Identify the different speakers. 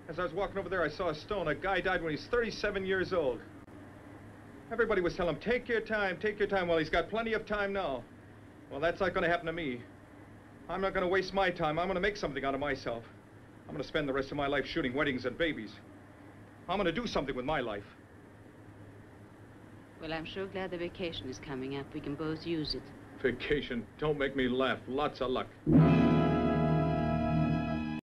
Speaker 1: As I was walking over there, I saw a stone. A guy died when he's 37 years old. Everybody was telling him, take your time, take your time. Well, he's got plenty of time now. Well, that's not going to happen to me. I'm not going to waste my time. I'm going to make something out of myself. I'm going to spend the rest of my life shooting weddings and babies. I'm going to do something with my life.
Speaker 2: Well, I'm sure glad the vacation is coming up. We can both use it.
Speaker 1: Vacation? Don't make me laugh. Lots of luck.